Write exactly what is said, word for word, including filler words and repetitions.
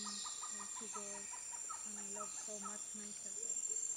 things, like to go, and I love so much nature. So